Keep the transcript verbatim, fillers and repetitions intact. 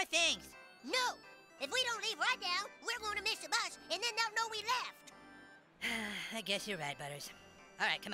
things. No! If we don't leave right now, we're going to miss the bus, and then they'll know we left. I guess you're right, Butters. All right, come on.